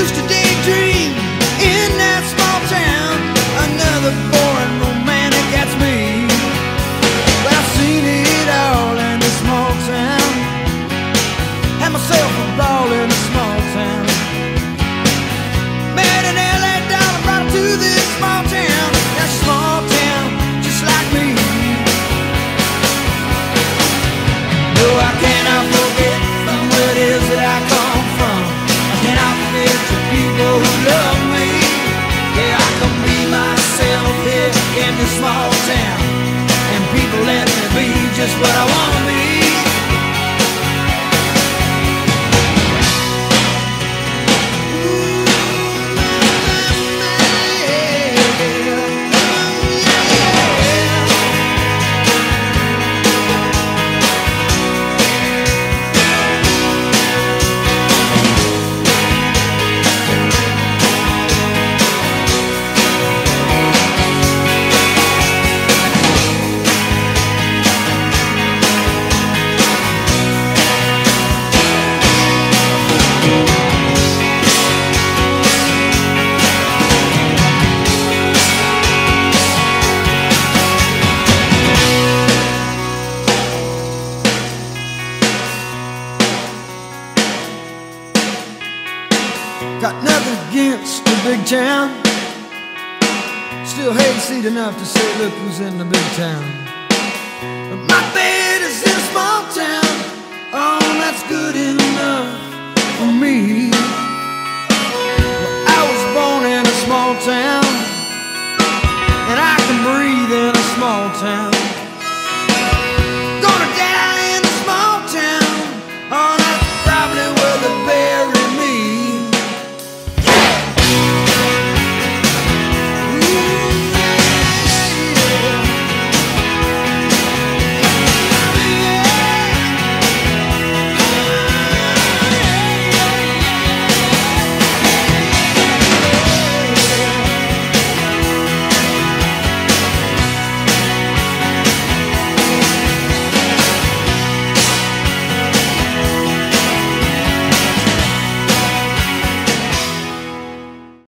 used to daydream in that small town. Another boring romantic, that's me. But I've seen it all in this small town. Had myself a ball in a small town. Met an LA dollar, brought her to this small town. That's a small town, just like me. No, I cannot forget from where it is that I come from. I cannot forget the people who love me. Yeah, I can be myself here in this small town, and people let me be just what I want to be. Got nothing against the big town. Still hayseed enough to say, look who's in the big town. But my bed is in a small town. Oh, that's good enough for me.